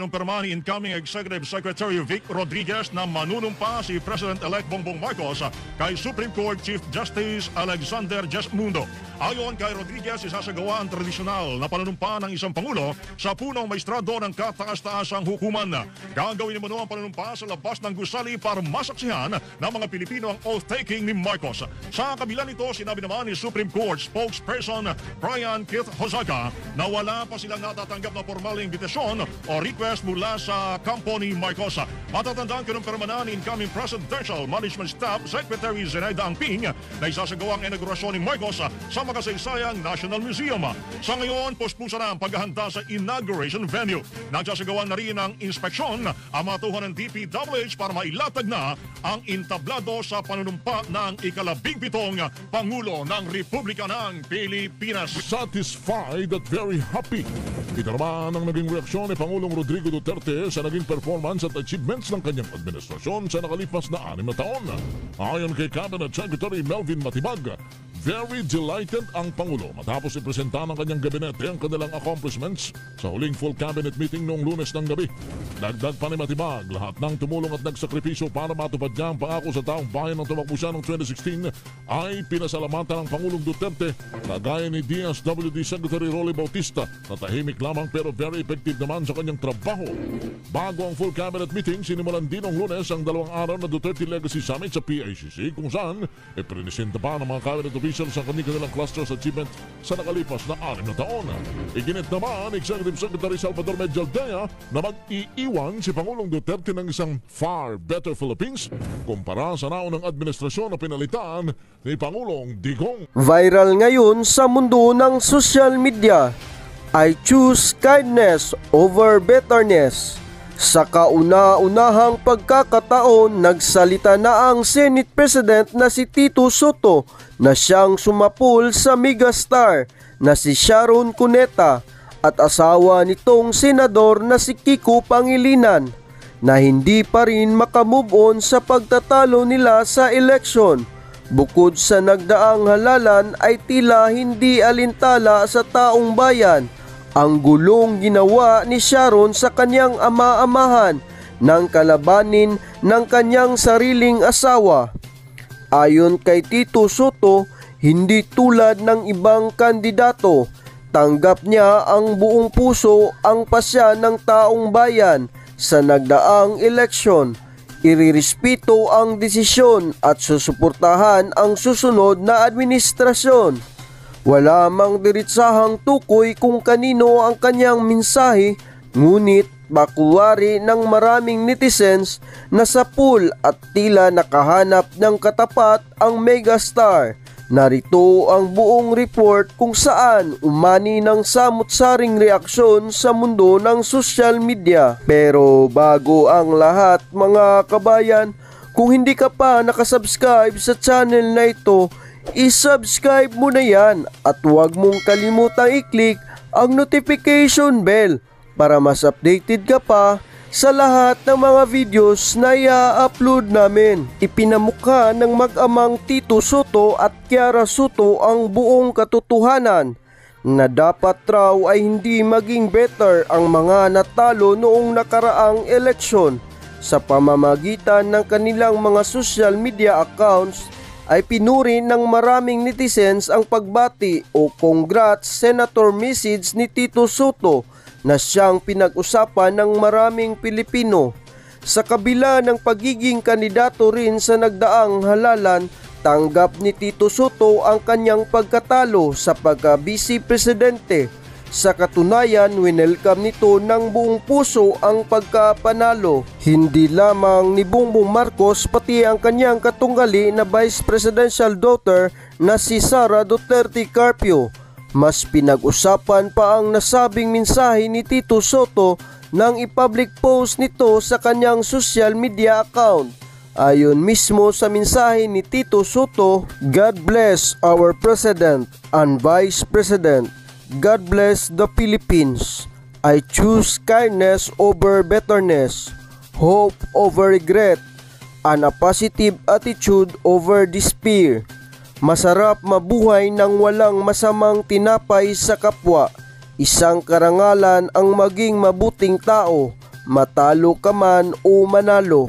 Nung pirma ni incoming Executive Secretary Vic Rodriguez na manunumpa si President-elect Bongbong Marcos kay Supreme Court Chief Justice Alexander Mundo. Ayon kay Rodriguez, isasagawa ang tradisyonal na panunumpa ng isang Pangulo sa punong maestrado ng kataas-taasang hukuman. Gagawin naman ang panunumpa sa labas ng gusali para masaksihan ng mga Pilipino ang oath-taking ni Marcos. Sa kabila nito, sinabi naman ni Supreme Court spokesperson Brian Keith Hosaga na wala pa silang natatanggap na formal imbitasyon o request mula sa kampo ni Marcos. Matatandaan kinumpirma na ni incoming Presidential Management Staff Secretary Zenaida Angping na isasagawang inaugurasyon ni Marcos sa makasaysayang National Museum. Sa ngayon, puspusa na ang paghahanda sa inauguration venue. Nagsasagawan na rin ang inspeksyon ang mga tuhan ng DPWH para mailatag na ang entablado sa panunumpa ng ika-17 Pangulo ng Republika ng Pilipinas. Satisfied at very happy. Ito naman ang naging reaksyon ni Pangulong Rodrigo Duterte sa naging performance at achievements ng kanyang administrasyon sa nakalipas na 6 na taon. Ayon kay Cabinet Secretary Melvin Matibag, very delighted ang Pangulo matapos ipresenta ng kanyang gabinete ang kanilang accomplishments sa huling full cabinet meeting noong Lunes ng gabi. Dagdag pa ni Matibag, lahat ng tumulong at nagsakripisyo para matupad niya ang pangako sa taong bayan ng tumakbo siya noong 2016 ay pinasalamatan ng Pangulong Duterte na gaya ni DSWD Secretary Rolly Bautista na tahimik lamang pero very effective naman sa kanyang trabaho. Bago ang full cabinet meeting, sinimulan din noong Lunes ang 2 araw na Duterte Legacy Summit sa PICC kung saan iprinisenta pa ng mga cabinet officials sa kanilang clusters achievement sa nakalipas na 6 na taon. Iginit naman Executive Secretary Salvador Medialdea na mag-iiwan si Pangulong Duterte ng isang far better Philippines kumpara sa naunang administrasyon na pinalitan ni Pangulong Digong. Viral ngayon sa mundo ng social media, I choose kindness over bitterness. Sa kauna-unahang pagkakataon, nagsalita na ang Senate President na si Tito Soto na siyang sumapul sa megastar na si Sharon at asawa nitong senador na si KIKO na hindi pa rin makamove on sa pagtatalo nila sa eleksyon. Bukod sa nagdaang halalan ay tila hindi alintala sa taong bayan ang gulong ginawa ni Sharon sa kanyang ama-amahan ng kalabanin ng kanyang sariling asawa. Ayon kay Tito Soto, hindi tulad ng ibang kandidato, tanggap niya ang buong puso ang pasya ng taong bayan sa nagdaang eleksyon. Irirespeto ang desisyon at susuportahan ang susunod na administrasyon. Wala mang diritsahang tukoy kung kanino ang kanyang mensahe, ngunit bakuwari ng maraming netizens na sa pool at tila nakahanap ng katapat ang megastar. Narito ang buong report kung saan umani ng samut-saring reaksyon sa mundo ng social media. Pero bago ang lahat mga kabayan, kung hindi ka pa nakasubscribe sa channel na ito, i-subscribe mo na yan at huwag mong kalimutang i-click ang notification bell para mas updated ka pa sa lahat ng mga videos na i-upload namin. Ipinamukha ng mag-amang Tito Soto at CIARA Soto ang buong katotohanan na dapat raw ay hindi maging better ang mga natalo noong nakaraang eleksyon. Sa pamamagitan ng kanilang mga social media accounts ay pinuri ng maraming netizens ang pagbati o congrats senator message ni Tito Soto na siyang pinag-usapan ng maraming Pilipino. Sa kabila ng pagiging kandidato rin sa nagdaang halalan, tanggap ni Tito Soto ang kanyang pagkatalo sa pagka-vice presidente. Sa katunayan, winelcome nito ng buong puso ang pagkapanalo. Hindi lamang ni Bongbong Marcos pati ang kanyang katunggali na vice presidential daughter na si Sara Duterte Carpio. Mas pinag-usapan pa ang nasabing mensahe ni Tito Soto nang i-public post nito sa kanyang social media account. Ayon mismo sa mensahe ni Tito Soto, God bless our President and Vice President. God bless the Philippines. I choose kindness over bitterness, hope over regret, and a positive attitude over despair. Masarap mabuhay nang walang masamang tinapay sa kapwa. Isang karangalan ang maging mabuting tao matalo ka man o manalo.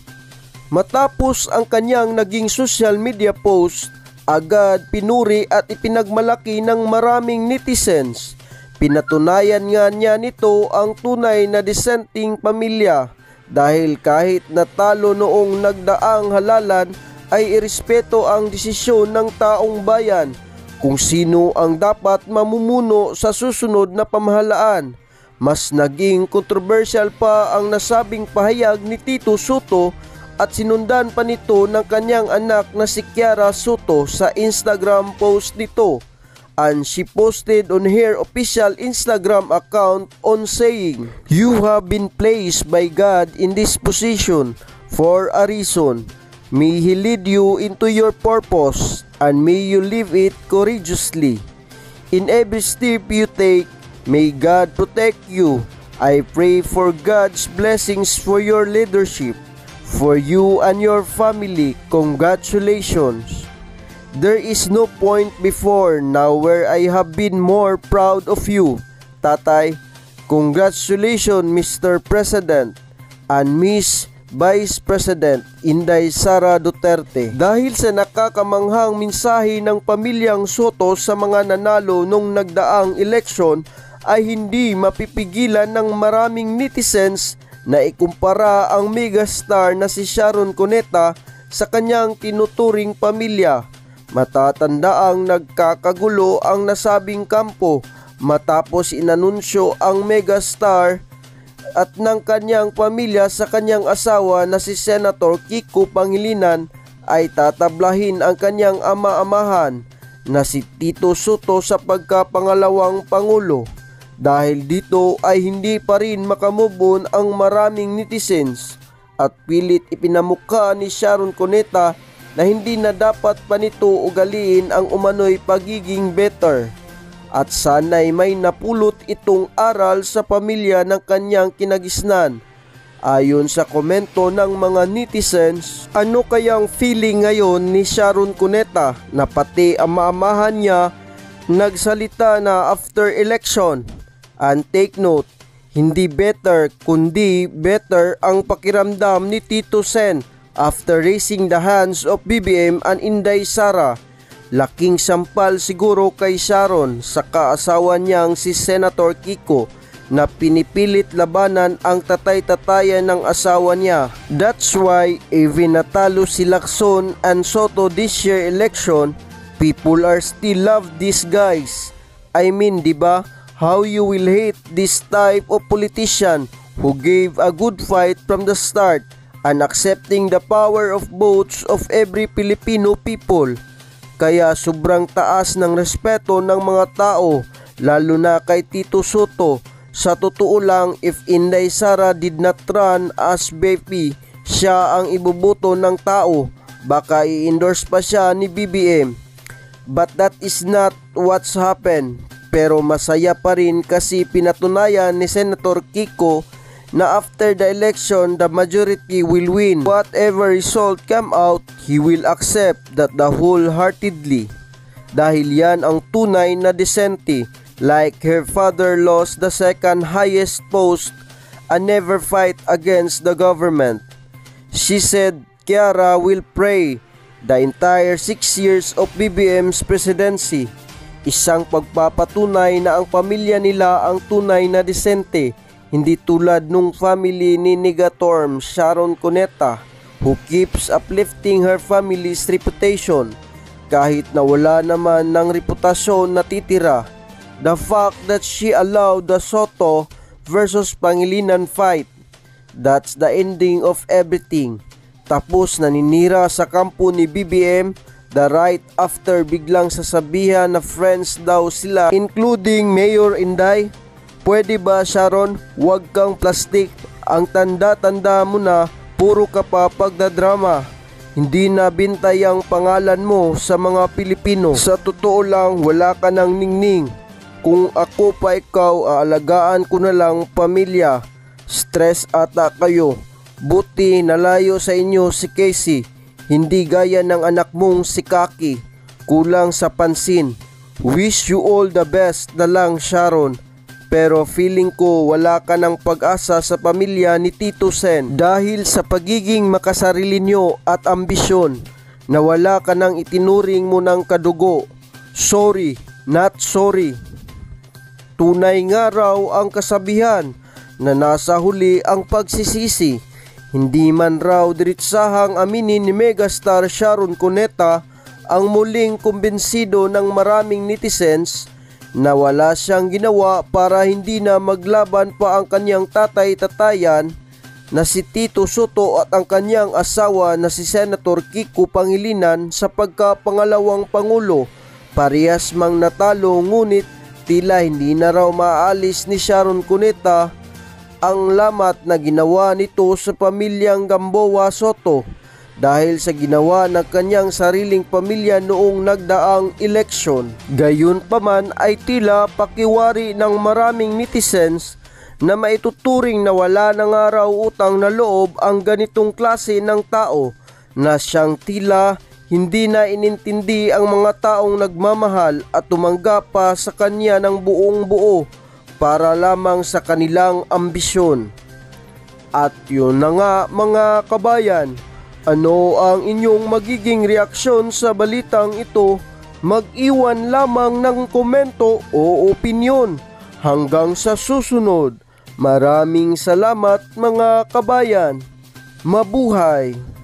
Matapos ang kanyang naging social media post, agad pinuri at ipinagmalaki ng maraming netizens. Pinatunayan nga niya nito ang tunay na dissenting pamilya dahil kahit natalo noong nagdaang halalan ay irespeto ang desisyon ng taong bayan kung sino ang dapat mamumuno sa susunod na pamahalaan. Mas naging kontrobersyal pa ang nasabing pahayag ni Tito Soto at sinundan pa nito ng kanyang anak na si CIARA Soto sa Instagram post nito. And she posted on her official Instagram account on saying, "You have been placed by God in this position for a reason. May He lead you into your purpose and may you live it courageously. In every step you take, may God protect you. I pray for God's blessings for your leadership. For you and your family, congratulations. There is no point before now where I have been more proud of you, Tatay. Congratulations, Mr. President and Miss Vice President Inday Sara Duterte." Dahil sa nakakamanghang mensahe ng pamilyang Soto sa mga nanalo nung nagdaang eleksyon, ay hindi mapipigilan ng maraming netizens na ikumpara ang megastar na si Sharon sa kanyang tinuturing pamilya. Matatandaang nagkakagulo ang nasabing kampo matapos inanunsyo ang megastar at ng kanyang pamilya sa kanyang asawa na si Senator KIKO Pangilinan ay tatablahin ang kanyang ama-amahan na si Tito Soto sa pagkapangalawang pangulo. Dahil dito ay hindi pa rin makamove on ang maraming netizens at pilit ipinamukha ni Sharon na hindi na dapat pa nito ugaliin ang umano'y pagiging better at sana'y may napulot itong aral sa pamilya ng kanyang kinagisnan. Ayon sa komento ng mga netizens, ano kayang feeling ngayon ni Sharon na pati ang maamahan niya nagsalita na after election? And take note, hindi better kundi better ang pakiramdam ni Tito Sen after raising the hands of BBM and Inday Sara. Laking sampal siguro kay Sharon sa kaasawa niyang si Senator KIKO na pinipilit labanan ang tatay-tatayan ng asawa niya. That's why even natalo si Lacson and Soto this year election, people are still love these guys. I mean, diba? How you will hate this type of politician who gave a good fight from the start and accepting the power of votes of every Filipino people. Kaya sobrang taas ng respeto ng mga tao, lalo na kay Tito Soto. Sa totoo lang, if Inday Sara did not run as VP, siya ang iboboto ng tao. Baka i-endorse pa siya ni BBM. But that is not what's happened. Pero masaya pa rin kasi pinatunayan ni Senator KIKO na after the election, the majority will win. Whatever result come out, he will accept that the wholeheartedly. Dahil yan ang tunay na disente, like her father lost the second highest post and never fight against the government. She said CIARA will pray the entire 6 years of BBM's presidency. Isang pagpapatunay na ang pamilya nila ang tunay na disente, hindi tulad nung family ni Negatorm Sharon who keeps uplifting her family's reputation kahit na wala naman ng reputasyon na titira. The fact that she allowed the Soto versus Pangilinan fight, that's the ending of everything. Tapos naninira sa kampo ni BBM the right after biglang sasabihan na friends daw sila including Mayor Inday. Pwede ba, Sharon? Huwag kang plastic. Ang tanda-tanda mo na puro ka pa pagdadrama. Hindi na bintay ang pangalan mo sa mga Pilipino. Sa totoo lang, wala ka ng ningning. Kung ako pa ikaw, aalagaan ko na lang pamilya. Stress ata kayo. Buti nalayo sa inyo si Casey. Hindi gaya ng anak mong si Kaki. Kulang sa pansin. Wish you all the best na lang, Sharon. Pero feeling ko wala ka ng pag-asa sa pamilya ni Tito Sen dahil sa pagiging makasarili nyo at ambisyon na wala ka nang itinuring mo ng kadugo. Sorry, not sorry. Tunay nga raw ang kasabihan na nasa huli ang pagsisisi. Hindi man raw diritsahang aminin ni megastar Sharon Cuneta ang muling kumbensido ng maraming netizens na wala siyang ginawa para hindi na maglaban pa ang kanyang tatay-tatayan na si Tito Soto at ang kanyang asawa na si Senator KIKO Pangilinan sa pagkapangalawang Pangulo. Parehas mang natalo ngunit tila hindi na raw maalis ni Sharon Cuneta ang lamat na ginawa nito sa pamilyang Gamboa Soto dahil sa ginawa ng kanyang sariling pamilya noong nagdaang eleksyon. Gayunpaman ay tila pakiwari ng maraming netizens na maituturing na wala na nga raw utang na loob ang ganitong klase ng tao na siyang tila hindi na inintindi ang mga taong nagmamahal at tumanggap pa sa kanya ng buong buo para lamang sa kanilang ambisyon. At yun na nga mga kabayan, ano ang inyong magiging reaksyon sa balitang ito? Mag-iwan lamang ng komento o opinyon. Hanggang sa susunod, maraming salamat mga kabayan. Mabuhay!